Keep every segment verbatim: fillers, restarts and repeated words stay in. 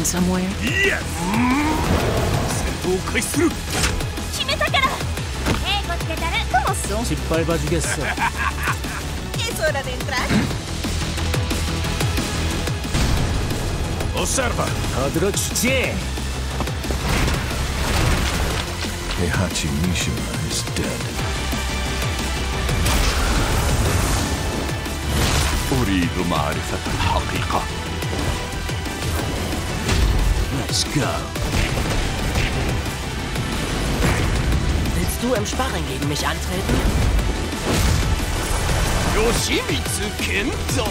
somewhere? Yes! 戦闘を開始する。 決めたから。Eh, ¿qué tal? ¿Cómo son? 失敗봐주겠어. Es hora de entrar. Observa. 더 들어주지. Heihachi Mishima is dead. أريد معرفة الحقيقة. Let's go. Willst du im Sparring gegen mich antreten? Yoshimitsu Kendo.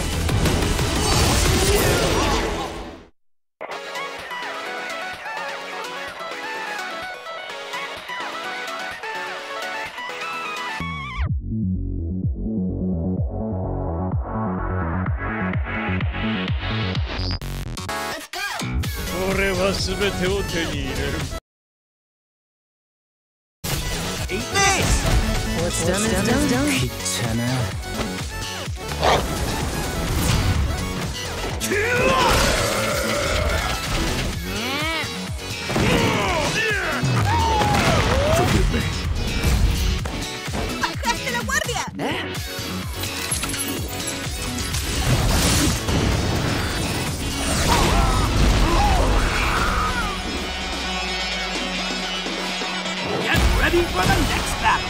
俺は全てを手に入れる。 What's done is done. done. 귀찮아. Forgive me. ¡Bajaste la guardia! ¿Eh? Get ready for the next battle!